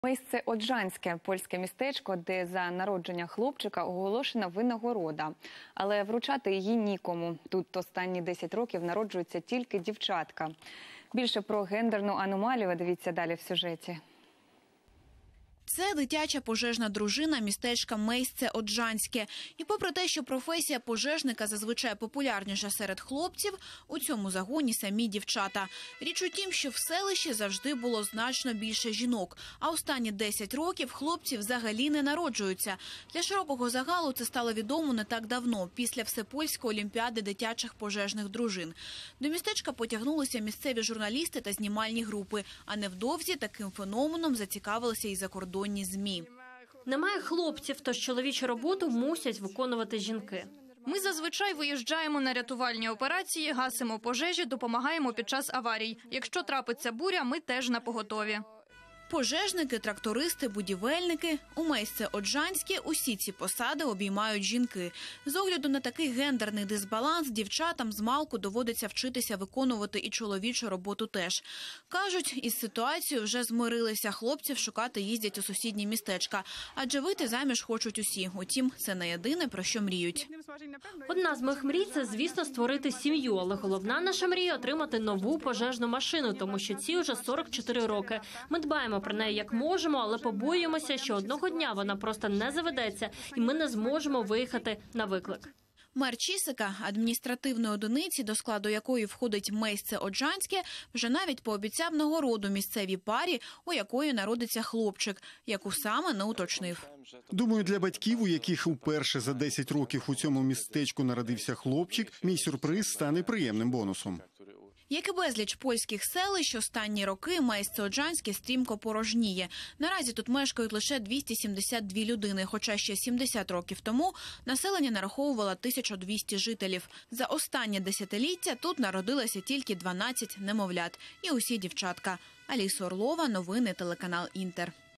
Місце Оджанське – польське містечко, де за народження хлопчика оголошена винагорода. Але вручати її нікому. Тут останні 10 років народжуються тільки дівчатка. Більше про гендерну аномалію дивіться далі в сюжеті. Це дитяча пожежна дружина містечка Мейсце-Оджанське. І попри те, що професія пожежника зазвичай популярніша серед хлопців, у цьому загоні самі дівчата. Річ у тім, що в селищі завжди було значно більше жінок, а останні 10 років хлопці взагалі не народжуються. Для широкого загалу це стало відомо не так давно, після Всепольської олімпіади дитячих пожежних дружин. До містечка потягнулися місцеві журналісти та знімальні групи, а невдовзі таким феноменом зацікавилися і закордонні ЗМІ. Немає хлопців, тож чоловічу роботу мусять виконувати жінки. Ми зазвичай виїжджаємо на рятувальні операції, гасимо пожежі, допомагаємо під час аварій. Якщо трапиться буря, ми теж напоготові. Пожежники, трактористи, будівельники. У Мейсце-Оджанське усі ці посади обіймають жінки. З огляду на такий гендерний дисбаланс, дівчатам змалку доводиться вчитися виконувати і чоловічу роботу теж. Кажуть, із ситуацією вже змирилися. Хлопців шукати їздять у сусідні містечка. Адже вийти заміж хочуть усі. Утім, це не єдине, про що мріють. Одна з моїх мрій – це, звісно, створити сім'ю. Але головна наша мрія – отримати нову пожежну машину, тому що ці вже 44 роки. Ми дбаємо про неї як можемо, але побоюємося, що одного дня вона просто не заведеться, і ми не зможемо виїхати на виклик. Мер Чісика, адміністративної одиниці, до складу якої входить Мейсце-Оджанське, вже навіть пообіцяв нагороду місцевій парі, у якої народиться хлопчик, яку саме не уточнив. Думаю, для батьків, у яких уперше за 10 років у цьому містечку народився хлопчик, мій сюрприз стане приємним бонусом. Як і безліч польських селищ, останні роки Мейсце-Оджанське стрімко порожніє. Наразі тут мешкають лише 272 людини, хоча ще 70 років тому населення нараховувало 1200 жителів. За останнє десятиліття тут народилося тільки 12 немовлят. І усі дівчатка. Аліса Орлова, новини, телеканал «Інтер».